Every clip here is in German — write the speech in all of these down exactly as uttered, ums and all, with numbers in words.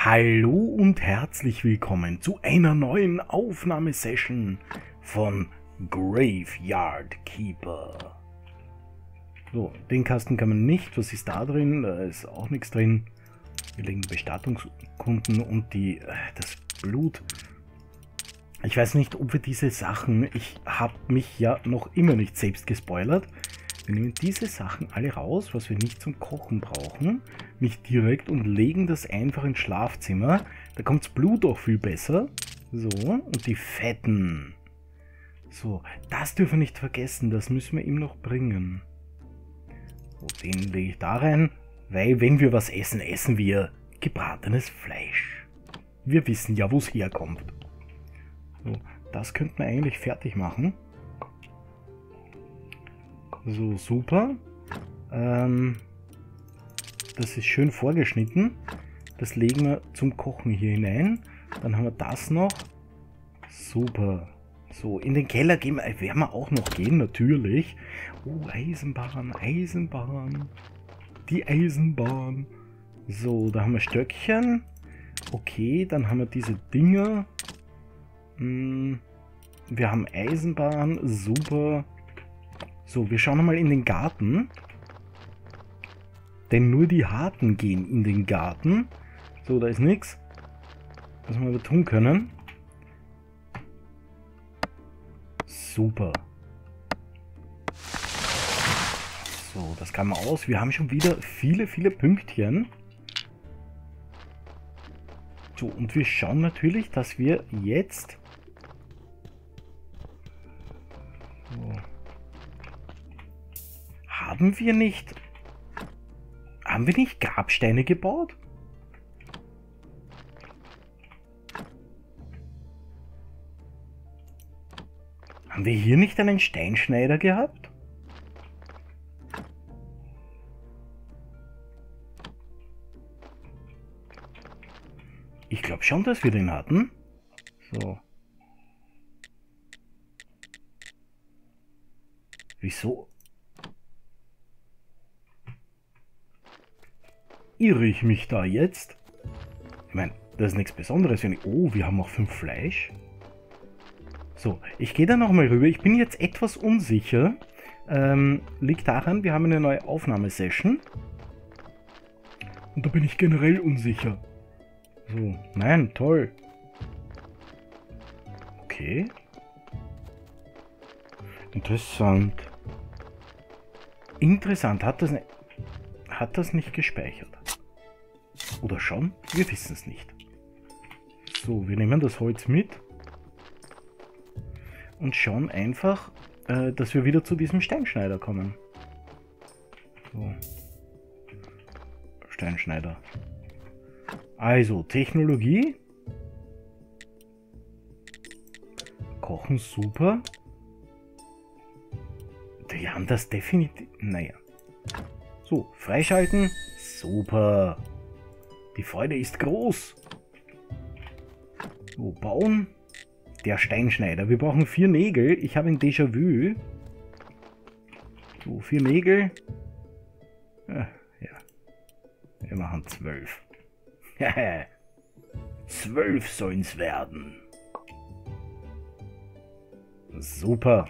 Hallo und herzlich willkommen zu einer neuen Aufnahmesession von Graveyard Keeper. So, den Kasten kann man nicht. Was ist da drin? Da ist auch nichts drin. Wir legen die Bestattungskunden und die, das Blut. Ich weiß nicht, ob wir diese Sachen... Ich habe mich ja noch immer nicht selbst gespoilert. Wir nehmen diese Sachen alle raus, was wir nicht zum Kochen brauchen, nicht direkt und legen das einfach ins Schlafzimmer. Da kommt das Blut auch viel besser. So, und die Fetten. So, das dürfen wir nicht vergessen, das müssen wir ihm noch bringen. So, den lege ich da rein, weil wenn wir was essen, essen wir gebratenes Fleisch. Wir wissen ja, wo es herkommt. So, das könnten wir eigentlich fertig machen. So, super. Ähm, das ist schön vorgeschnitten. Das legen wir zum Kochen hier hinein. Dann haben wir das noch. Super. So, in den Keller gehen wir, werden wir auch noch gehen, natürlich. Oh, Eisenbahn, Eisenbahn. Die Eisenbahn. So, da haben wir Stöckchen. Okay, dann haben wir diese Dinger. Hm, wir haben Eisenbahn, super. So, wir schauen mal in den Garten. Denn nur die Harten gehen in den Garten. So, da ist nichts, was wir aber tun können. Super. So, das kann man aus. Wir haben schon wieder viele, viele Pünktchen. So, und wir schauen natürlich, dass wir jetzt... So. Haben wir nicht... Haben wir nicht Grabsteine gebaut? Haben wir hier nicht einen Steinschneider gehabt? Ich glaube schon, dass wir den hatten. So. Wieso? Irre ich mich da jetzt? Ich meine, das ist nichts Besonderes. Wenn ich, oh, wir haben auch fünf Fleisch. So, ich gehe da nochmal rüber. Ich bin jetzt etwas unsicher. Ähm, liegt daran, wir haben eine neue Aufnahmesession. Und da bin ich generell unsicher. So, nein, toll. Okay. Interessant. Interessant, hat das, ne, hat das nicht gespeichert? Oder schon? Wir wissen es nicht. So, wir nehmen das Holz mit. Und schauen einfach, äh, dass wir wieder zu diesem Steinschneider kommen. So. Steinschneider. Also, Technologie. Kochen super. Die haben das definitiv... Naja. So, freischalten. Super. Die Freude ist groß. So, bauen. Der Steinschneider. Wir brauchen vier Nägel. Ich habe ein Déjà-vu. So, vier Nägel. Ja, ja. Wir machen zwölf. Zwölf sollen es werden. Super.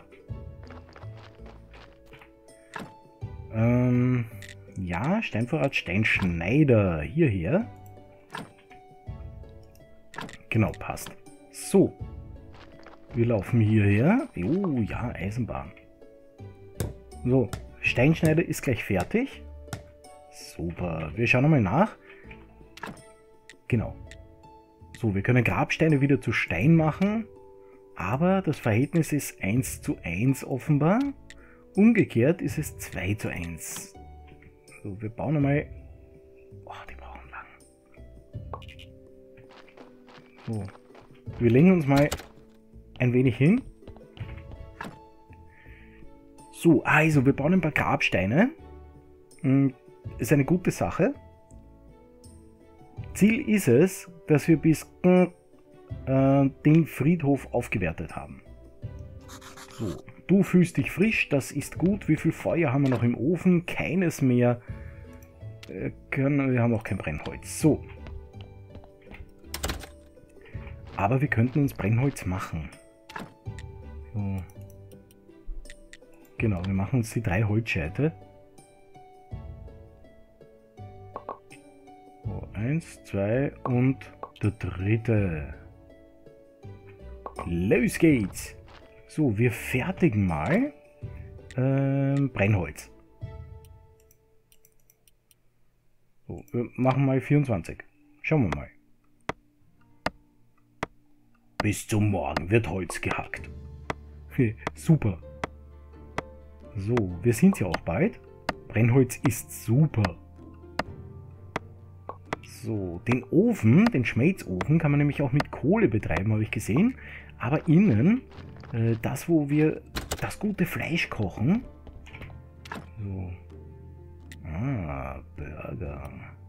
Ähm, ja, Steinvorrat, Steinschneider. Hierher. Genau, passt. So. Wir laufen hierher. Oh ja, Eisenbahn. So, Steinschneider ist gleich fertig. Super. Wir schauen nochmal nach. Genau. So, wir können Grabsteine wieder zu Stein machen. Aber das Verhältnis ist eins zu eins offenbar. Umgekehrt ist es zwei zu eins. So, wir bauen einmal... Oh, die brauchen lang. So. Wir legen uns mal ein wenig hin. So, also wir bauen ein paar Grabsteine. Ist eine gute Sache. Ziel ist es, dass wir bis äh, den Friedhof aufgewertet haben. So, du fühlst dich frisch, das ist gut. Wie viel Feuer haben wir noch im Ofen? Keines mehr. Äh, können, wir haben auch kein Brennholz. So. Aber wir könnten uns Brennholz machen. So. Genau, wir machen uns die drei Holzscheite. So, eins, zwei und der dritte. Los geht's! So, wir fertigen mal ähm, Brennholz. So, wir machen mal vierundzwanzig. Schauen wir mal. Bis zum Morgen wird Holz gehackt. Super. So, wir sind ja auch bald. Brennholz ist super. So, den Ofen, den Schmelzofen, kann man nämlich auch mit Kohle betreiben, habe ich gesehen. Aber innen, äh, das, wo wir das gute Fleisch kochen. So. Ah, Burger.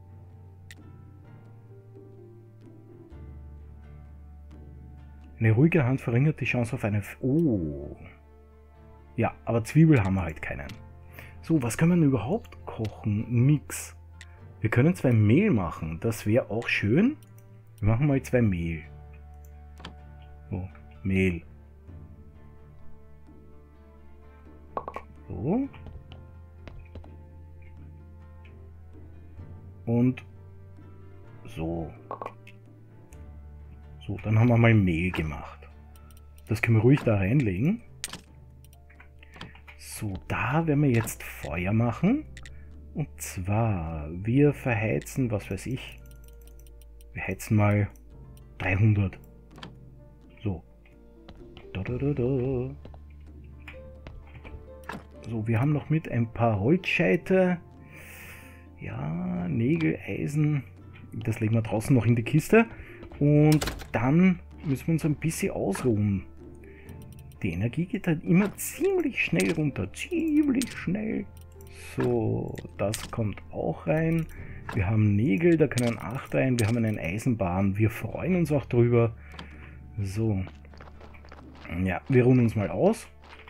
Eine ruhige Hand verringert die Chance auf eine... F oh. Ja, aber Zwiebel haben wir halt keinen. So, was können wir denn überhaupt kochen? Nix. Wir können zwei Mehl machen. Das wäre auch schön. Wir machen mal zwei Mehl. So, Mehl. So. Und so. So, dann haben wir mal Mehl gemacht. Das können wir ruhig da reinlegen. So, da werden wir jetzt Feuer machen. Und zwar, wir verheizen, was weiß ich. Wir heizen mal dreihundert. So. Da, da, da, da. So, wir haben noch mit ein paar Holzscheite. Ja, Nägel, Eisen. Das legen wir draußen noch in die Kiste. Und dann müssen wir uns ein bisschen ausruhen. Die Energie geht halt immer ziemlich schnell runter. Ziemlich schnell. So, das kommt auch rein. Wir haben Nägel, da können acht rein. Wir haben einen Eisenbahn. Wir freuen uns auch drüber. So. Ja, wir ruhen uns mal aus.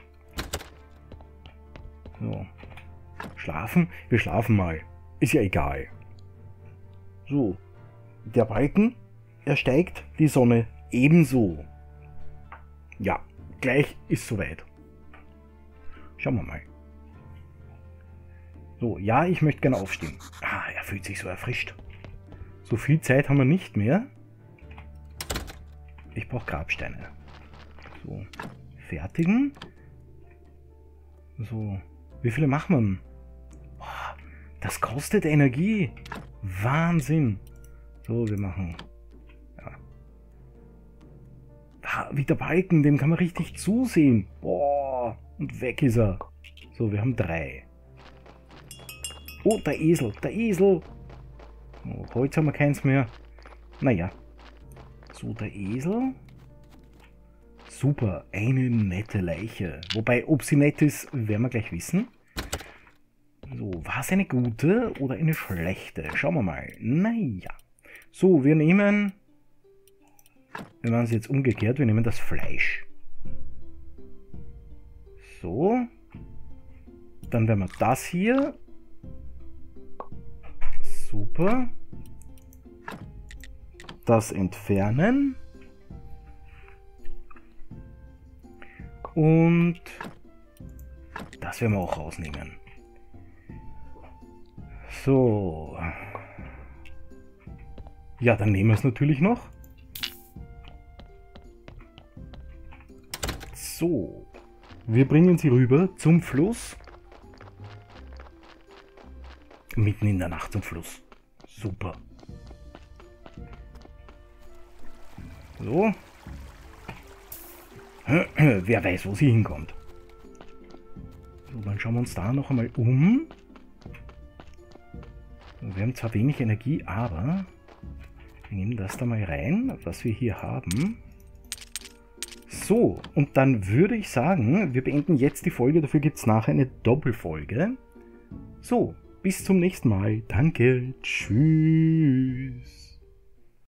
So. Schlafen? Wir schlafen mal. Ist ja egal. So. Der Balken, er steigt, die Sonne ebenso. Ja, gleich ist soweit. Schauen wir mal. So, ja, ich möchte gerne aufstehen. Ah, er fühlt sich so erfrischt. So viel Zeit haben wir nicht mehr. Ich brauche Grabsteine. So, fertigen. So, wie viele machen wir denn? Boah, das kostet Energie. Wahnsinn. So, wir machen... Ja. Wie der Balken, dem kann man richtig zusehen. Boah, und weg ist er. So, wir haben drei. Oh, der Esel, der Esel. Oh, Holz haben wir keins mehr. Naja. So, der Esel. Super, eine nette Leiche. Wobei, ob sie nett ist, werden wir gleich wissen. So, war es eine gute oder eine schlechte? Schauen wir mal. Naja. So, wir nehmen... Wir machen es jetzt umgekehrt. Wir nehmen das Fleisch. So. Dann werden wir das hier... Super. Das entfernen. Und das werden wir auch rausnehmen. So. Ja, dann nehmen wir es natürlich noch. So. Wir bringen sie rüber zum Fluss. Mitten in der Nacht zum Fluss. Super. So. Wer weiß, wo sie hinkommt. So, dann schauen wir uns da noch einmal um. Wir haben zwar wenig Energie, aber wir nehmen das da mal rein, was wir hier haben. So, und dann würde ich sagen, wir beenden jetzt die Folge. Dafür gibt es nachher eine Doppelfolge. So, bis zum nächsten Mal. Danke. Tschüss.